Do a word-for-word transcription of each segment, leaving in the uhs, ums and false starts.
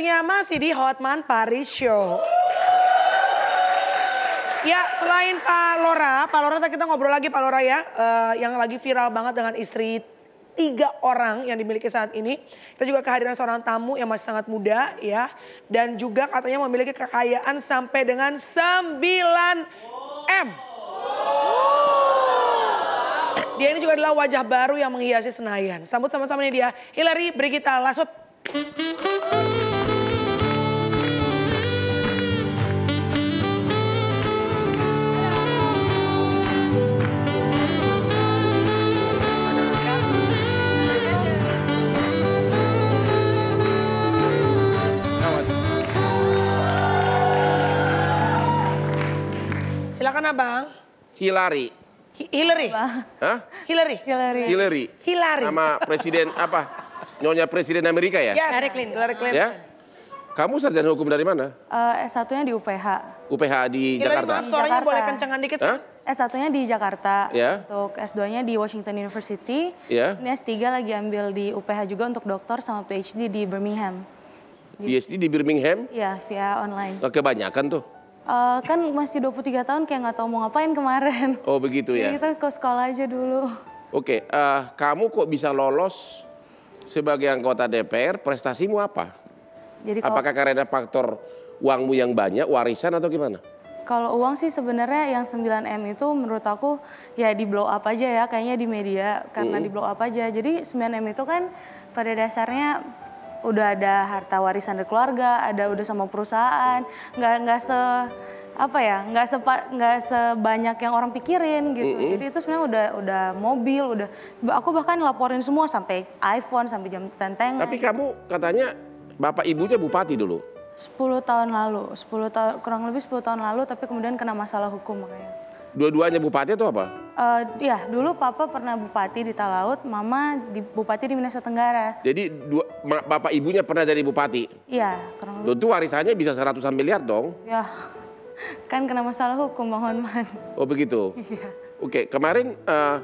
tentunya masih di Hotman Paris Show. Ya, selain Pak Lora, Pak Lora kita ngobrol lagi Pak Lora ya, uh, yang lagi viral banget dengan istri tiga orang yang dimiliki saat ini. Kita juga kehadiran seorang tamu yang masih sangat muda ya, dan juga katanya memiliki kekayaan sampai dengan sembilan M. Dia ini juga adalah wajah baru yang menghiasi Senayan. Sambut sama-sama ini dia, Hillary Brigita Lasut. Silakan abang. Hillary. Hi Hillary. Hah? Hillary. Hillary. Hillary. Hillary. Nama presiden apa? Nyonya presiden Amerika ya? Yes. Hillary Clinton. Hillary Clinton. Ya. Kamu sarjana hukum dari mana? Uh, S satunya di U P H. U P H di Hillary, Jakarta. maaf, suaranya Jakarta. boleh kencangan dikit. Hah? S satunya di Jakarta. Ya. Untuk S duanya di Washington University. Ya. Ini S tiga lagi ambil di U P H juga untuk doktor sama P H D di Birmingham. P H D di Birmingham? Iya, via online. Nah, kebanyakan tuh. Uh, kan masih dua puluh tiga tahun kayak nggak tahu mau ngapain kemarin. Oh begitu ya? Jadi kita ke sekolah aja dulu. Oke, uh, kamu kok bisa lolos sebagai anggota D P R, prestasimu apa? Jadi kalau, Apakah karena faktor uangmu yang banyak, warisan atau gimana? kalau uang sih sebenarnya yang sembilan M itu menurut aku ya di blow up aja ya, kayaknya di media karena Mm. di blow up aja. Jadi sembilan M itu kan pada dasarnya udah ada harta warisan dari keluarga, ada udah sama perusahaan, nggak nggak se apa ya, nggak sepa nggak sebanyak yang orang pikirin gitu. Mm-hmm. Jadi itu sebenarnya udah udah mobil, udah aku bahkan laporin semua sampai iPhone, sampai jam tentengan. Tapi kamu katanya bapak ibunya bupati dulu. sepuluh tahun lalu, sepuluh tahun kurang lebih sepuluh tahun lalu, tapi kemudian kena masalah hukum makanya. Dua-duanya bupati atau apa? Uh, ya, dulu papa pernah bupati di Talaut, mama di bupati di Nusa Tenggara. Jadi dua, ma- bapak ibunya pernah jadi bupati. Iya, kurang lebih. Tentu warisannya bisa seratusan miliar dong. Ya, kan kena masalah hukum, mohon man. Oh begitu. Iya. Oke, kemarin uh,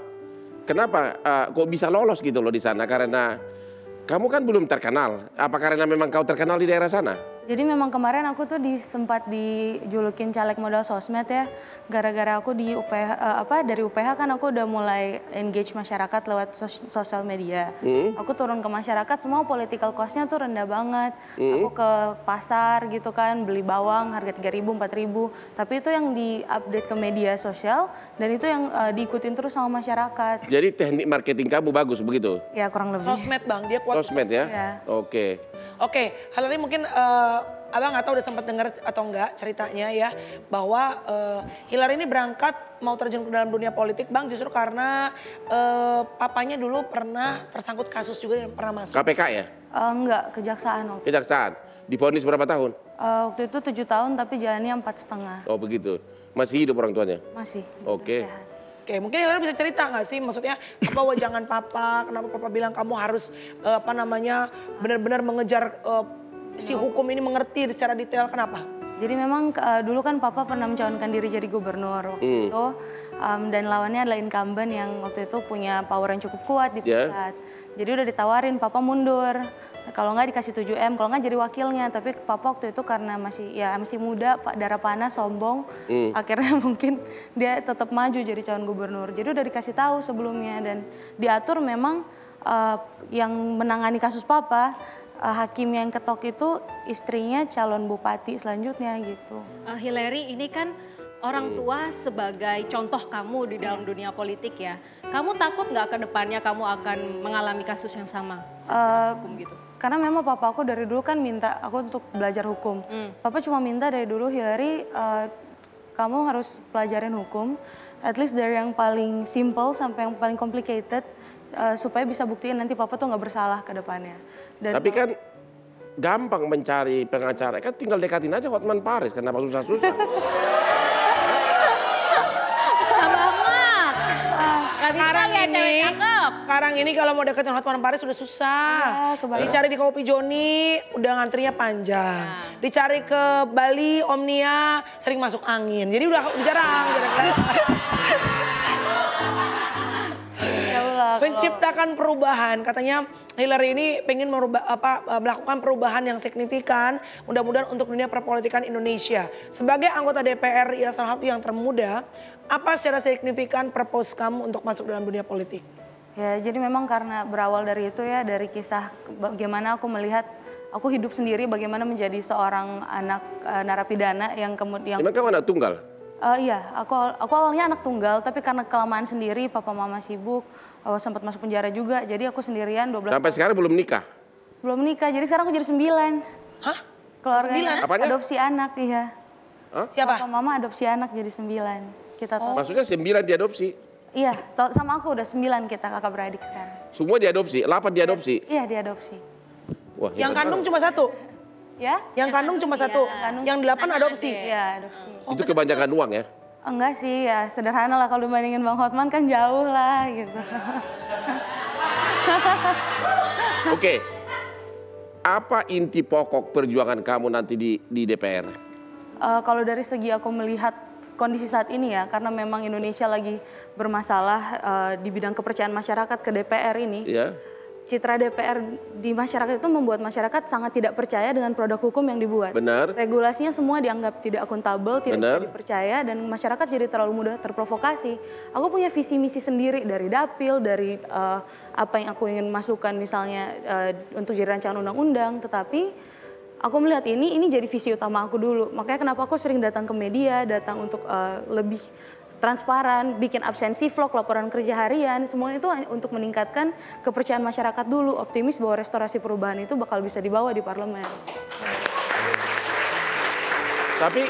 kenapa uh, kok bisa lolos gitu loh di sana? Karena kamu kan belum terkenal. Apa karena memang kau terkenal di daerah sana? Jadi memang kemarin aku tuh di, sempat dijulukin caleg modal sosmed ya, gara-gara aku di U P H, uh, apa dari U P H kan aku udah mulai engage masyarakat lewat sos sosial media. Hmm. Aku turun ke masyarakat, semua political cost-nya tuh rendah banget. Hmm. Aku ke pasar gitu kan, beli bawang harga tiga ribu, empat ribu. Tapi itu yang di-update ke media sosial dan itu yang uh, diikutin terus sama masyarakat. Jadi teknik marketing kamu bagus begitu? Ya kurang lebih. Sosmed bang, dia kuat. Sosmed ya? Ya. Oke. Oke, Hillary mungkin uh, abang nggak tahu udah sempat dengar atau enggak ceritanya ya, bahwa uh, Hillary ini berangkat mau terjun ke dalam dunia politik bang justru karena uh, papanya dulu pernah tersangkut kasus juga dan pernah masuk. K P K ya? Uh, enggak, kejaksaan waktu. Kejaksaan. Divonis berapa tahun? Uh, waktu itu tujuh tahun tapi jalannya empat setengah. Oh begitu. Masih hidup orang tuanya? Masih. Oke. Sehat. Oke, mungkin Hillary bisa cerita nggak sih, maksudnya apa wajangan papa, kenapa papa bilang kamu harus uh, apa namanya benar-benar mengejar uh, si hukum ini, mengerti secara detail, kenapa? Jadi memang uh, dulu kan papa pernah mencalonkan diri jadi gubernur waktu hmm. itu um, dan lawannya adalah incumbent yang waktu itu punya power yang cukup kuat di pusat. Yeah. Jadi udah ditawarin papa mundur. Kalau nggak dikasih tujuh M, kalau nggak jadi wakilnya. Tapi papa waktu itu karena masih ya masih muda, pak darah panas, sombong, hmm. akhirnya mungkin dia tetap maju jadi calon gubernur. Jadi udah dikasih tahu sebelumnya dan diatur memang uh, yang menangani kasus papa, uh, hakim yang ketok itu istrinya calon bupati selanjutnya gitu. Uh, Hillary ini kan orang tua sebagai contoh kamu di dalam dunia politik ya. Kamu takut nggak ke depannya kamu akan mengalami kasus yang sama? Uh, hukum gitu. Karena memang papa aku dari dulu kan minta aku untuk belajar hukum. Hmm. Papa cuma minta dari dulu, Hillary, uh, kamu harus pelajarin hukum. At least dari yang paling simple sampai yang paling complicated. Uh, supaya bisa buktiin nanti papa tuh nggak bersalah ke depannya. Dan tapi kan gampang mencari pengacara. Kan tinggal dekatin aja Hotman Paris. Kenapa susah-susah? Sekarang ini, sekarang ini kalau mau deketin Hotman Paris sudah susah. Ya, dicari di Kopi Joni, udah ngantrinya panjang. Ya. Dicari ke Bali, Omnia, sering masuk angin. Jadi udah jarang. Ya Allah, pencipta akan perubahan. Katanya Hillary ini pengen merubah apa melakukan perubahan yang signifikan. Mudah-mudahan untuk dunia perpolitikan Indonesia. Sebagai anggota D P R ya salah satu yang termuda, apa secara signifikan purpose kamu untuk masuk dalam dunia politik? Ya, jadi memang karena berawal dari itu ya, dari kisah bagaimana aku melihat aku hidup sendiri, bagaimana menjadi seorang anak uh, narapidana yang kemudian. Emang kamu anak tunggal? Uh, iya, aku aku awalnya anak tunggal, tapi karena kelamaan sendiri, papa mama sibuk, uh, sempat masuk penjara juga, jadi aku sendirian dua belas Sampai tahun. sekarang belum nikah? Belum nikah, jadi sekarang aku jadi sembilan. Hah? Keluarganya Apanya? adopsi anak, iya. Hah? Siapa? Papa mama adopsi anak jadi sembilan. Kita Oh. Maksudnya sembilan diadopsi? Iya, to- sama aku udah sembilan kita kakak beradik sekarang. Semua diadopsi? Delapan diadopsi? Iya, diadopsi. Wah, Yang hebat kandung banget. cuma satu? Ya? Yang kandung cuma satu? Kandung- Yang delapan adopsi? Iya, adopsi. Itu kebanyakan uang ya? Enggak sih, ya sederhana lah kalau dibandingin Bang Hotman kan jauh lah gitu. Oke. Apa inti pokok perjuangan kamu nanti di, di D P R? Uh, kalau dari segi aku melihat kondisi saat ini ya, karena memang Indonesia lagi bermasalah uh, di bidang kepercayaan masyarakat ke D P R ini. Ya. Citra D P R di masyarakat itu membuat masyarakat sangat tidak percaya dengan produk hukum yang dibuat. Benar. Regulasinya semua dianggap tidak akuntabel, tidak Benar. bisa dipercaya, dan masyarakat jadi terlalu mudah terprovokasi. Aku punya visi misi sendiri dari dapil, dari uh, apa yang aku ingin masukkan misalnya uh, untuk jadi rancangan undang-undang, tetapi aku melihat ini ini jadi visi utama aku dulu. Makanya kenapa aku sering datang ke media, datang untuk uh, lebih transparan, bikin absensi vlog, laporan kerja harian, semua itu untuk meningkatkan kepercayaan masyarakat dulu, optimis bahwa restorasi perubahan itu bakal bisa dibawa di parlemen. Tapi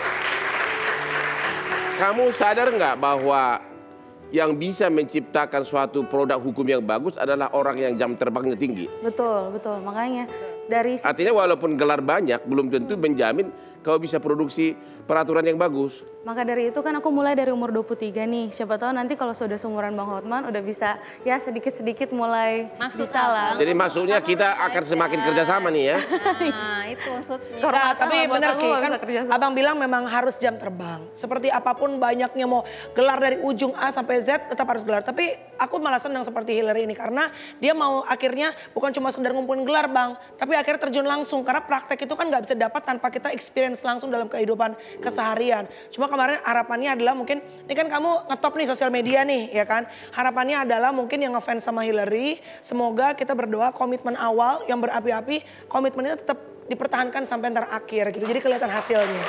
kamu sadar nggak bahwa yang bisa menciptakan suatu produk hukum yang bagus adalah orang yang jam terbangnya tinggi? Betul, betul. Makanya dari sisi- Artinya walaupun gelar banyak, belum tentu menjamin kau bisa produksi peraturan yang bagus. Maka dari itu kan aku mulai dari umur dua puluh tiga nih. Siapa tahu nanti kalau sudah seumuran Bang Hotman udah bisa ya sedikit-sedikit mulai Maksud bisa lah. Jadi maksudnya kita akan semakin kerjasama nih ya. Nah, itu maksudnya. Nah, Kehormatan tapi lah buat benar aku sih kalau kan bisa kerja sama. abang bilang memang harus jam terbang. Seperti apapun banyaknya mau gelar dari ujung A sampai Z tetap harus gelar. Tapi aku malah senang seperti Hillary ini karena dia mau akhirnya bukan cuma sekedar ngumpulin gelar bang. Tapi akhirnya terjun langsung karena praktek itu kan nggak bisa dapat tanpa kita experience langsung dalam kehidupan keseharian. Cuma kemarin harapannya adalah mungkin ini kan kamu ngetop nih sosial media nih ya kan. Harapannya adalah mungkin yang ngefans sama Hillary. Semoga kita berdoa komitmen awal yang berapi-api komitmennya tetap dipertahankan sampai ntar akhir gitu. Jadi kelihatan hasilnya.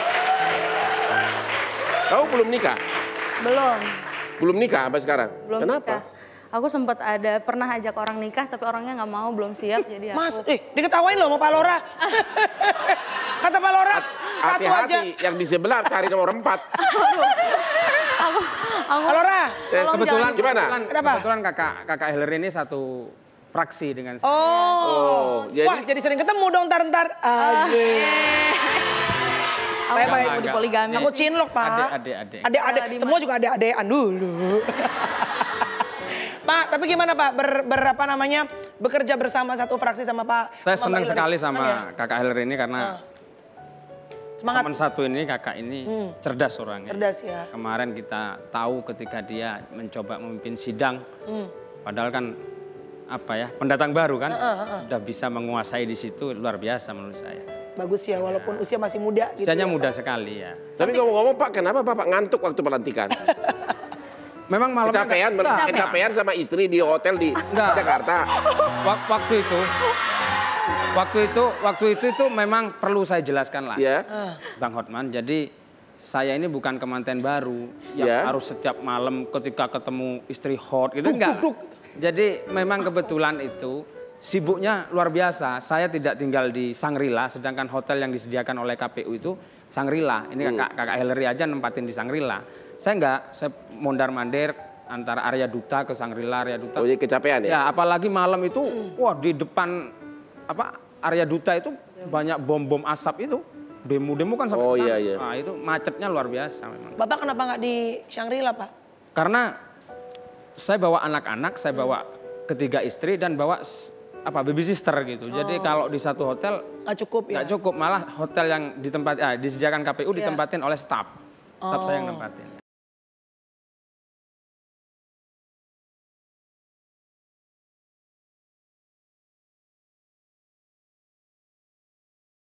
Kau belum nikah? Belum. Belum nikah sampai sekarang? Belum Kenapa? nikah. Aku sempat ada pernah ajak orang nikah tapi orangnya nggak mau, belum siap, jadi aku. Mas, eh diketawain loh sama Pak Lora. Kata Pak Lora, satu aja. Hati-hati yang di sebelah cari nomor empat. aku aku Pak Lora. Eh, Kebetulan, Gimana? kebetulan, Kenapa? kebetulan kakak kakak Hillary ini satu fraksi dengan saya. Oh. Oh, jadi- Wah jadi sering ketemu dong ntar-ntar. Asik. aku Baik, baik. mau di poligami. Aku cinlok Pak. Adik-adik, adik. Adik-adik, Kalau di semua juga adik-adekan dulu. Pak, tapi gimana Pak, Ber, berapa namanya, bekerja bersama satu fraksi sama Pak? Saya sama Mbak senang Hillary? sekali sama Senang ya? kakak Hillary ini karena Semangat, teman satu ini kakak ini cerdas orangnya. cerdas ya. Kemarin kita tahu ketika dia mencoba memimpin sidang, padahal kan apa ya pendatang baru kan, sudah bisa menguasai di situ luar biasa menurut saya. Bagus ya, walaupun usia masih muda gitu Usianya ya, muda Pak. sekali ya. Tapi ngomong-ngomong Pak, kenapa Bapak ngantuk waktu pelantikan? Memang malam Kecapean, kecapean sama istri di hotel di Enggak. Jakarta. Wak- waktu itu, waktu itu, waktu itu itu memang perlu saya jelaskan lah, Ya. Bang Hotman. Jadi saya ini bukan kemanten baru yang Ya. harus setiap malam ketika ketemu istri hot gitu enggak. Jadi memang kebetulan itu sibuknya luar biasa. Saya tidak tinggal di Shangri-La, sedangkan hotel yang disediakan oleh K P U itu Shangri-La. Ini kakak, kakak Hillary aja nempatin di Shangri-La. Saya enggak, saya mondar-mandir antara area duta ke Shangri-La, area duta. Oh, jadi kecapean ya? Ya, apalagi malam itu, wah di depan apa area duta itu banyak bom-bom asap itu. Demo-demo kan sampai Oh, ke sana. iya, iya. Nah, itu macetnya luar biasa memang. Bapak kenapa nggak di Shangri-La Pak? Karena saya bawa anak-anak, saya bawa ketiga istri dan bawa s- apa baby sister gitu. Jadi kalau di satu hotel Nggak cukup ya? nggak cukup, malah hotel yang ditempat ah, disediakan K P U Iya. ditempatin oleh staf. Staf saya yang nempatin.